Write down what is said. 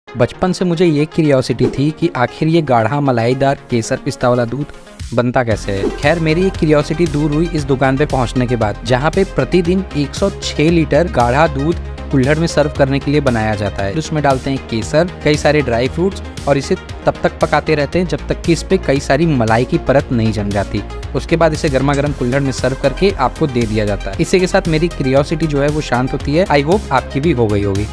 बचपन से मुझे ये क्यूरियोसिटी थी कि आखिर ये गाढ़ा मलाईदार केसर पिस्ता वाला दूध बनता कैसे है। खैर मेरी ये क्यूरियोसिटी दूर हुई इस दुकान पे पहुंचने के बाद, जहाँ पे प्रतिदिन 106 लीटर गाढ़ा दूध कुल्हड़ में सर्व करने के लिए बनाया जाता है। उसमें डालते हैं केसर, कई सारे ड्राई फ्रूट्स और इसे तब तक पकाते रहते हैं जब तक कि इस पे कई सारी मलाई की परत नहीं जम जाती। उसके बाद इसे गर्मा गर्म कुल्हड़ में सर्व करके आपको दे दिया जाता है। इसी के साथ मेरी क्यूरियोसिटी जो है वो शांत होती है। आई होप आपकी भी हो गई होगी।